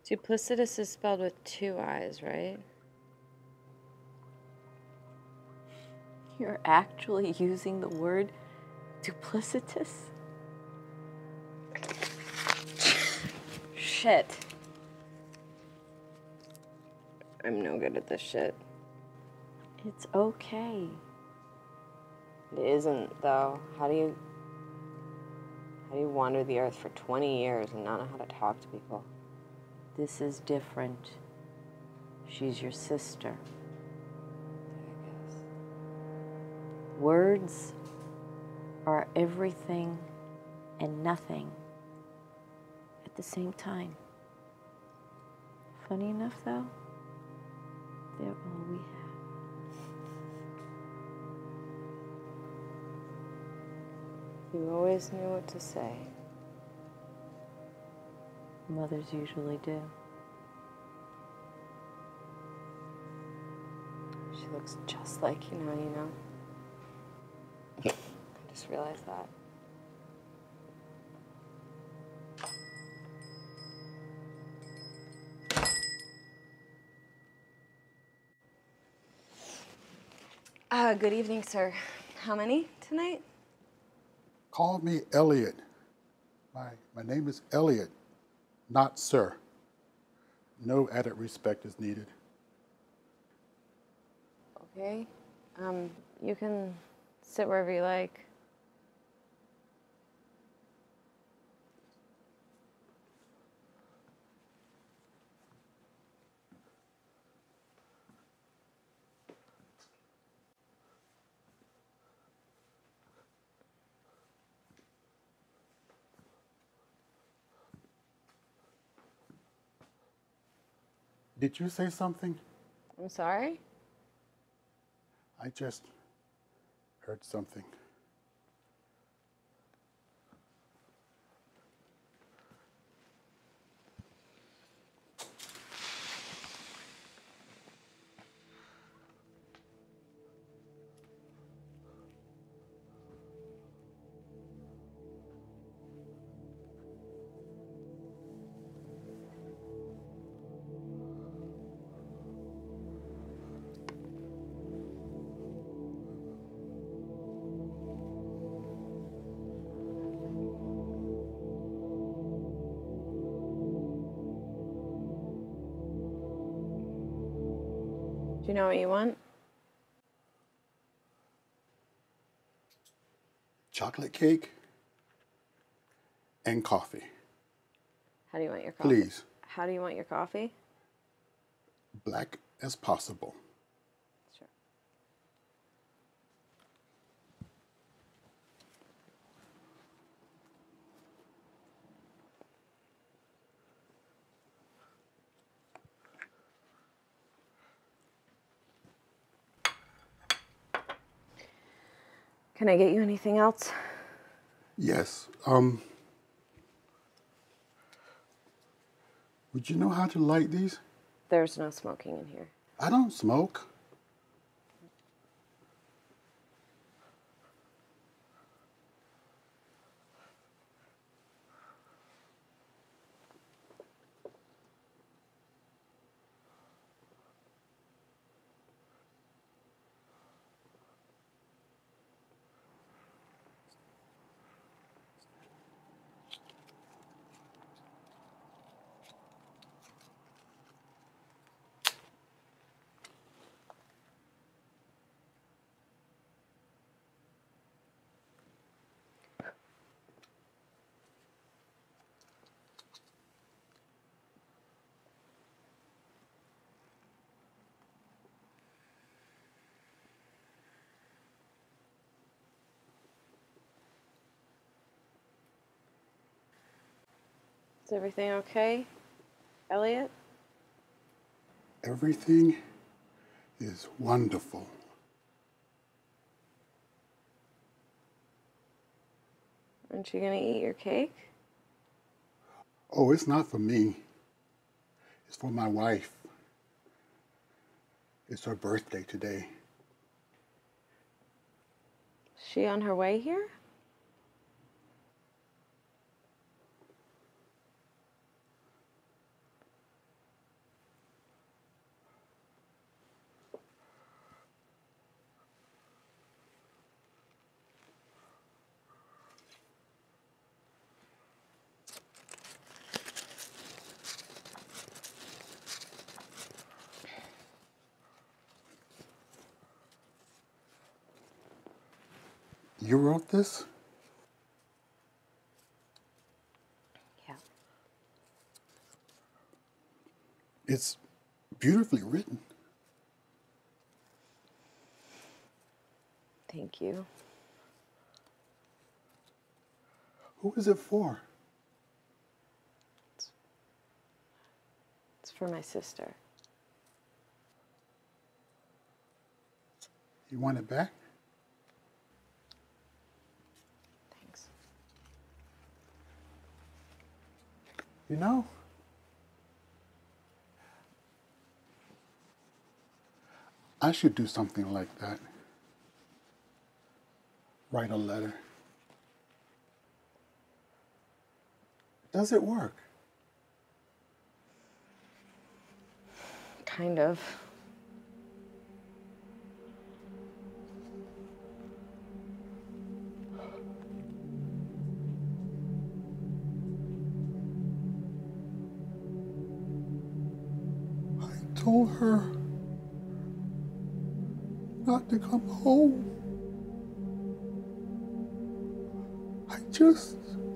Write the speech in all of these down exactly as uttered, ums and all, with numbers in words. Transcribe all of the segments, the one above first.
Duplicitous is spelled with two I's, right? You're actually using the word duplicitous? Shit. I'm no good at this shit. It's okay. It isn't, though. How do you... How do you wander the earth for twenty years and not know how to talk to people? This is different. She's your sister. I guess. Words are everything and nothing at the same time. Funny enough, though, they're all we have. You always knew what to say. Mothers usually do. She looks just like you now, you know? I just realized that. Uh, good evening, sir. How many tonight? Call me Elliot. My, my name is Elliot, not sir. No added respect is needed. Okay. Um, you can sit wherever you like. Did you say something? I'm sorry? I just heard something. Do you know what you want? Chocolate cake and coffee. How do you want your coffee? Please. How do you want your coffee? Black as possible. Sure. Can I get you anything else? Yes. Um. Would you know how to light these? There's no smoking in here. I don't smoke. Is everything okay, Elliot? Everything is wonderful. Aren't you gonna eat your cake? Oh, it's not for me. It's for my wife. It's her birthday today. Is she on her way here? You wrote this? Yeah. It's beautifully written. Thank you. Who is it for? It's for my sister. You want it back? Thanks. You know, I should do something like that. Write a letter. Does it work? Kind of. I told her not to come home. I just...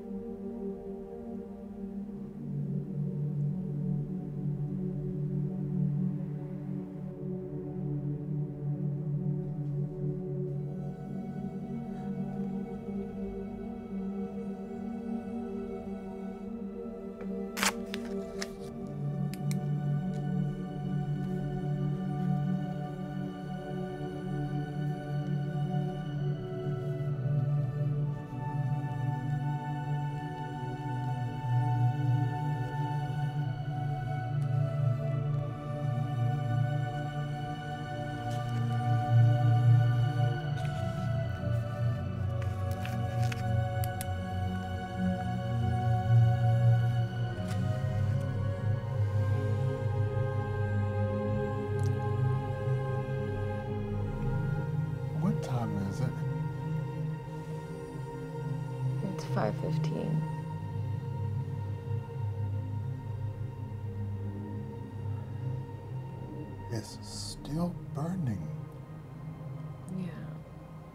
What time is it? It's five fifteen. It's still burning. Yeah.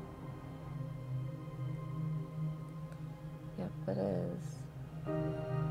Yep, it is.